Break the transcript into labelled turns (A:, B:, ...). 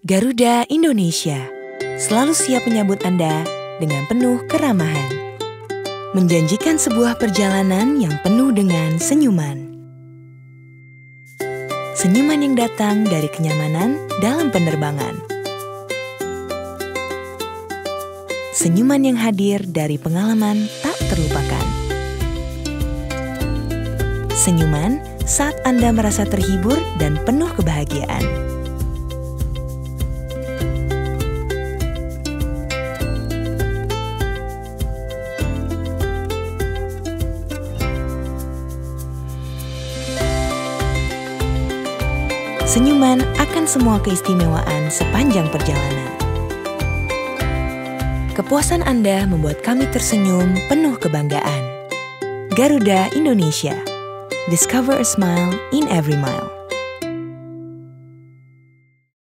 A: Garuda Indonesia selalu siap menyambut Anda dengan penuh keramahan. Menjanjikan sebuah perjalanan yang penuh dengan senyuman. Senyuman yang datang dari kenyamanan dalam penerbangan. Senyuman yang hadir dari pengalaman tak terlupakan. Senyuman saat Anda merasa terhibur dan penuh kebahagiaan. Senyuman akan semua keistimewaan sepanjang perjalanan. Kepuasan Anda membuat kami tersenyum penuh kebanggaan. Garuda Indonesia. Discover a smile in every mile.